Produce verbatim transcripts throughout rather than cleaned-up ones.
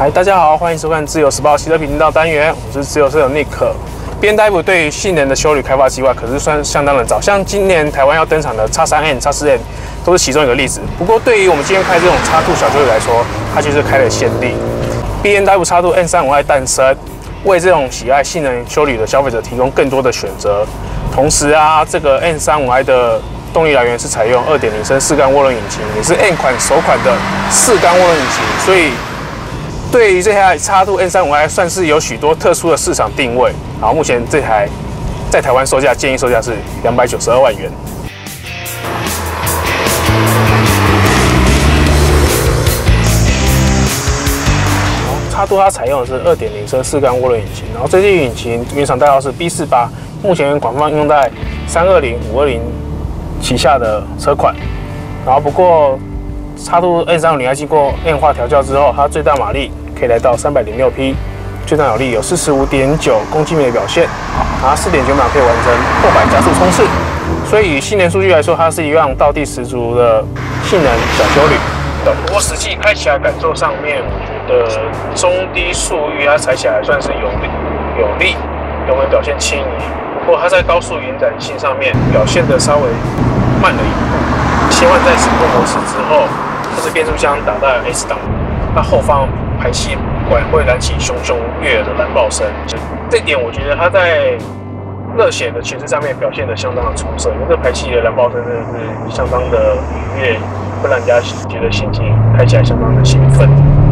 嗨，大家好，欢迎收看自由时报汽车频道单元，我是自由车友 Nick。B M W 对于性能的休旅开发计划可是算相当的早，像今年台湾要登场的 X 三 N、X 四 N 都是其中一个例子。不过对于我们今天开这种 X 二 小休旅来说，它就是开了先例。B M W X 二 N 三五 i 诞生，为这种喜爱性能休旅的消费者提供更多的选择。同时啊，这个 N 三五 i 的动力来源是采用 二点零 升四缸涡轮引擎，也是 N 款首款的四缸涡轮引擎，所以对于这台 X 二 N 三五 i 算是有许多特殊的市场定位。好，目前这台在台湾售价建议售价是两百九十二万元。X 二 它采用的是 二点零 升四缸涡轮引擎，然后这具引擎原厂代号是 B 四八，目前广泛用在三二零、五二零旗下的车款。然后不过 X 二 N 三五零 i 经过 N 化调教之后，它最大马力可以来到三百零六匹，最大扭力有 四十五点九公斤米的表现，拿 四点九秒可以完成破百加速冲刺。所以以性能数据来说，它是一辆道地十足的性能小休旅。不过实际开起来感受上面，我觉得中低速域它踩起来算是有力有力，油门表现轻盈。不过它在高速延展性上面表现的稍微慢了一步。切换在直播模式之后，它是变速箱打在 S 档，它后方排气管会燃起熊熊悦耳的燃爆声。这点我觉得它在热血的诠释上面表现得相当的出色，因为这排气的燃爆声真的是相当的愉悦，会让人家觉得心情开起来相当的兴奋。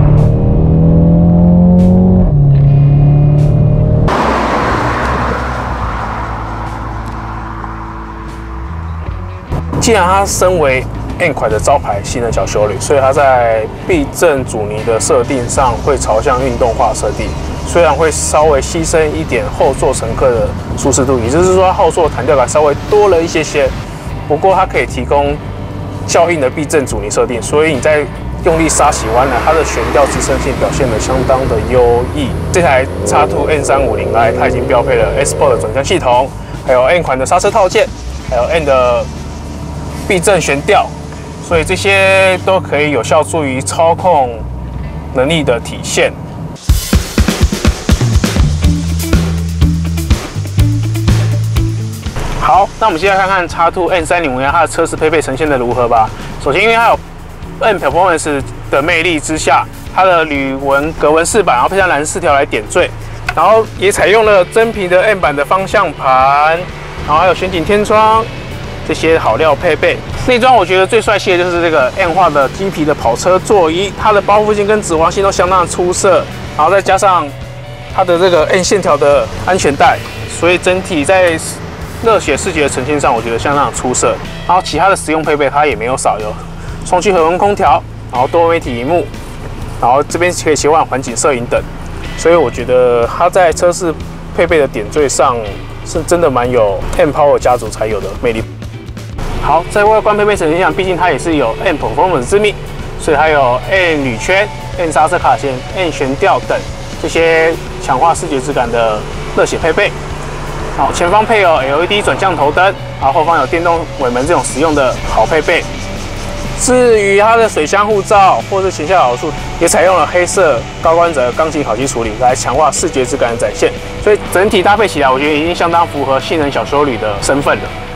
既然它身为 N 款的招牌性能小休旅，所以它在避震阻尼的设定上会朝向运动化设定，虽然会稍微牺牲一点后座乘客的舒适度，也就是说后座弹跳感稍微多了一些些。不过它可以提供较硬的避震阻尼设定，所以你在用力刹起弯来，它的悬吊支撑性表现得相当的优异。这台 X 二 N 三五零 i 它已经标配了 S-Sport 的转向系统，还有 N 款的刹车套件，还有 N 的避震悬吊。所以这些都可以有效助于操控能力的体现。好，那我们现在看看 X 二 N 三五 i 它的车子配备呈现的如何吧。首先，因为它有 N Performance 的魅力之下，它的铝纹格纹饰板，然后配上蓝饰条来点缀，然后也采用了真皮的 N 版的方向盘，然后还有全景天窗。这些好料配备，内装我觉得最帅气的就是这个 N 化的鸡皮的跑车座椅，它的包覆性跟指滑性都相当的出色，然后再加上它的这个 N 线条的安全带，所以整体在热血视觉的呈现上，我觉得相当的出色。然后其他的实用配备它也没有少，有双区恒温空调，然后多媒体萤幕，然后这边可以切换环景摄影等，所以我觉得它在车饰配备的点缀上是真的蛮有 N Power 家族才有的魅力。好，在外观配备呈现上，毕竟它也是有 N Performance 之命，所以它有 N 铝圈、N 刹车卡钳、N 悬吊等这些强化视觉质感的热血配备。好，前方配有 L E D 转向头灯，然后后方有电动尾门这种实用的好配备。至于它的水箱护罩或是前下咬束，也采用了黑色高光泽钢琴烤漆处理，来强化视觉质感的展现。所以整体搭配起来，我觉得已经相当符合性能小休旅的身份了。